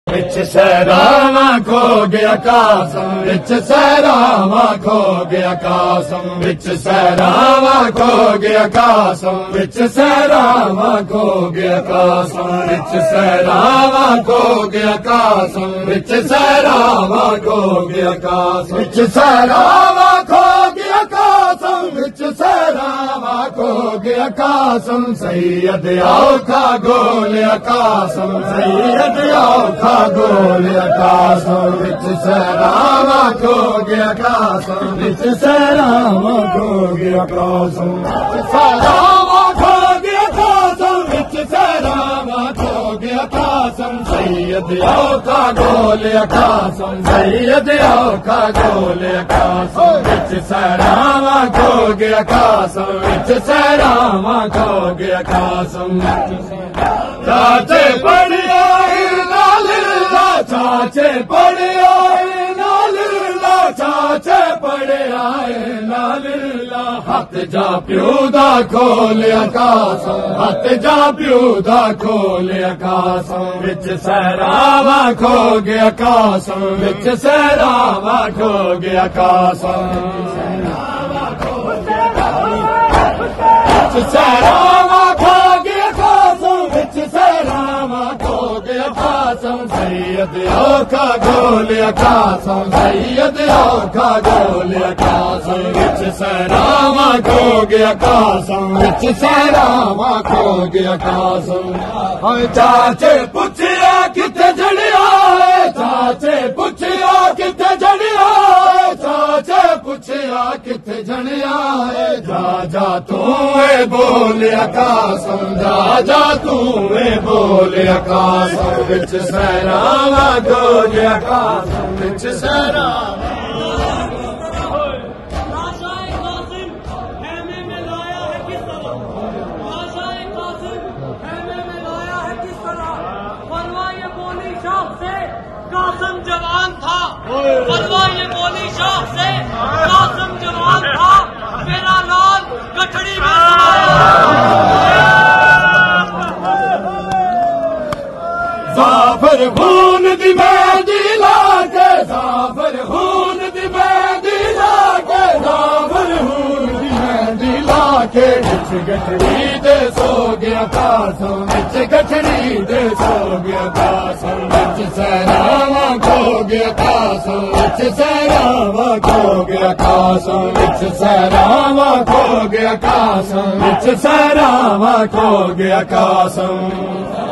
विच सहरावा खो गया कासम, विच सहरावा खो गया कासम, विच सहरावा खो गया कासम, विच सहरावा खो गया कासम, विच सहरावा खो गया कासम, विच सहरावा खो गया कासम, विच सहरावा खो गया कासम, विच सहरावा खो गया कासम, सैयद औखा गोलिया कासम, सैयद औखा गोलिया कासम, विच सहरावा खो गया कासम, विच सहरावा खो गया कासम, सहरावा खो गया कासम, विच सहरावा खो गया कासम, सैयद औखा गोलिया कासम, सैयद औखा गोलिया कासम, विच सहरावा खो गया कासम, विच सहरावा खो गया कासम, चाचे पढ़ आए नालिल्ला, चाचे पढ़ आए नालिल्ला, चाचे पढ़ आए नालिल्ला, हथ जा प्यो दा खोलिया कासम, हथ जा प्यो दा खोलिया कासम, विच सहरावा खो गया कासम, विच सहरावा खो गया कासम, विच सहरावा खो गया कासम, विच सहरावा खो गया कासम, सैयद औखा गोलिया कासम, सैयद औखा गोलिया कासम, विच सहरावा खो गया कासम, विच सहरावा खो गया कासम, चाचे पुछया किथे जड़िया है, चाचे पुछया किथे जड़िया है, चाचे पुछया किथे जड़िया है, जा जा तू बोलिया कासम, जा जा तू बोलिया कासम, विच सहरावा खो गया कासम, विच सहरावा कासम जवान था, फरवा ये बोली शाह से, कासम जवान था, मेरा लाल गठड़ी में जाफर खून दी मेहंदी लाके, जाफर खून दी मेहंदी लाके, जाफर खून दी मेहंदी लाके, विच गठड़ी दे सो गया कासम, विच गठड़ी दे सो गया कासम, विच सहरावा खो गया कासम, विच सहरावा खो गया कासम, विच सहरावा खो गया कासम, विच सहरावा खो गया कासम।